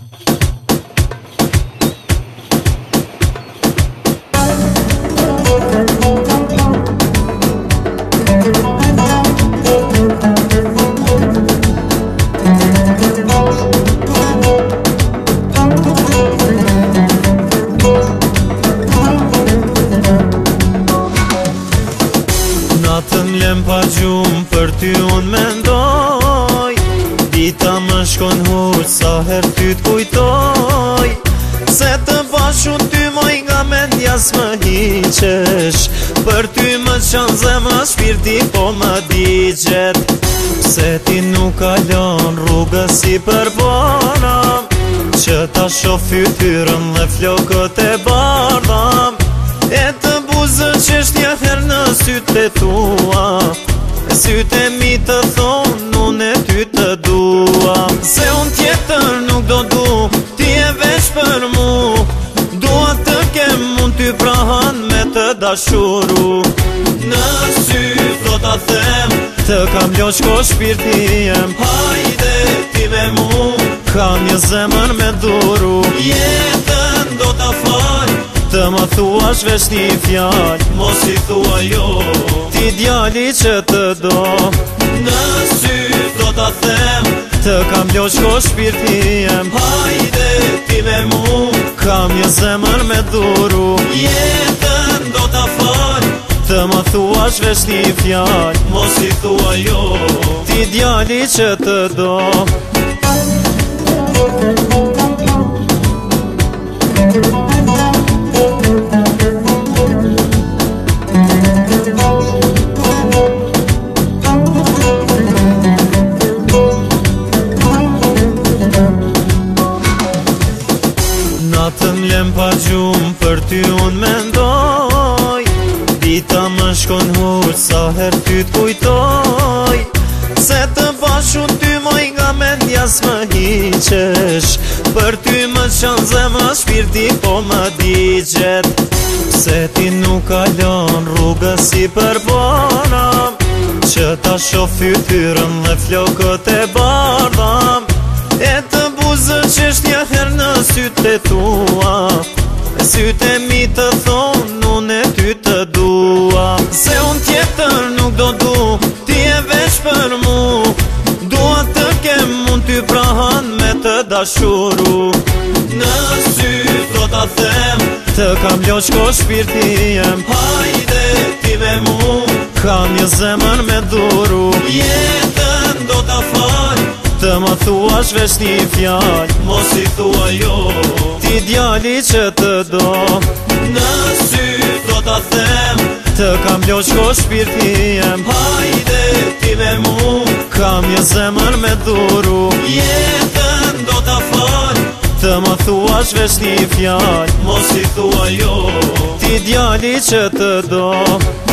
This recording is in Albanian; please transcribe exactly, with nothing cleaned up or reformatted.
Natën lem pa gjumë për ty unë mendoj, dita më shkon huq sa her ty t'kujtoj, se të bashun ty moj nga mendja s'më hiqesh, për ty më qanë zemra shpirti po më digjet, se ti nuk kalon rrugës si për bonam, që ta shoh fytyrën dhe flokët e bardham, e të buzë qeshtja her në sytë e tua, e sytë e mi të thonë unë e ty të dua, se unë tjetër nuk do du, ti e veç për mu, dua të kem unë ty prahan me të dashuru, në sy do ta them, të kam loqko shpirti jem, hajde ti me mu, kam një zemër me dhuru, jetën do ta fal, të më thuash veç një fjall, mos i thua jo, ti djali që të do, në sy do ta them, të kam loqko shpirti jem, hajde ti me mu, kam një zemër me dhuru, jetën do ta fal, të më thuash veç një fjall, mos i thua jo, ti djali që të do. Natën lem pa gjumë për ty unë mendoj, dita më shkon huq sa her ty t'kujtoj, se të bashun ty moj nga mendja s'më hiqesh, për ty më qanë zemra shpirti po më digjet, se ti nuk kalon rrugës si për bonam, që ta shoh fytyrën dhe flokët e bardham, e të buzë qeshtja her në sytë e tua, e sytë e mi të thonë unë e ty të dua, se unë tjetër nuk do du, ti e veç për mu, dua të kem unë ty prahan me të dashuru, në sy do ta them, të kam loqko shpirti jem, hajde ti me mu, kam një zemër me dhuru, jetën do ta fal, të më thuash veç një fjall, mos i thua jo, ti djali që të do, në sy do ta them, të kam loqko shpirti jem, hajde ti me mu, kam një zemër me dhuru, jetën do ta fal, të më thuash veç një fjall, mos i thua jo, ti djali që të do.